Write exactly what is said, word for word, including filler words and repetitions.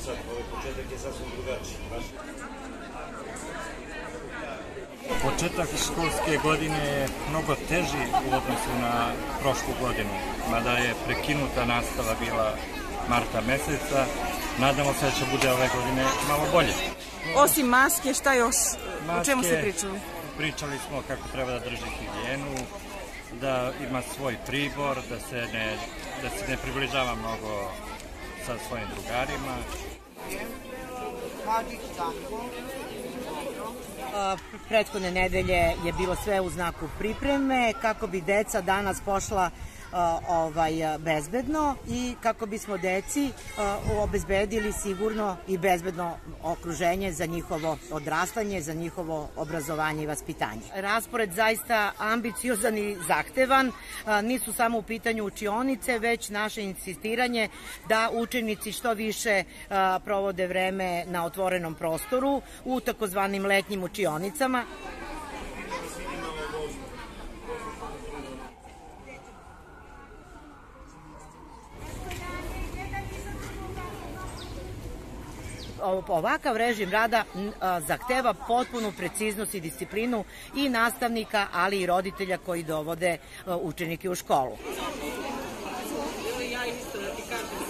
sad, ovaj početak je sasvim drugačiji. Početak školske godine je mnogo teži u odnosu na prošlu godinu, mada je prekinuta nastava bila marta meseca. Nadamo se da će bude ove godine malo bolje. Osim maske, šta još? O čemu ste pričali? Pričali smo kako treba da drži higijenu, da ima svoj pribor, da se ne, da se ne približava mnogo sa svojim drugarima. Prethodne nedelje je bilo sve u znaku pripreme kako bi deca danas pošla ovaj, bezbedno i kako bismo deci obezbedili sigurno i bezbedno okruženje za njihovo odrastanje, za njihovo obrazovanje i vaspitanje. Raspored zaista ambiciozan i zahtevan, nisu samo u pitanju učionice, već naše insistiranje da učenici što više provode vreme na otvorenom prostoru u takozvanim letnjim učionicama. Ovakav režim rada zahteva potpunu preciznost i disciplinu i nastavnika, ali i roditelja koji dovode učenike u školu. Ja isto da ti kažem.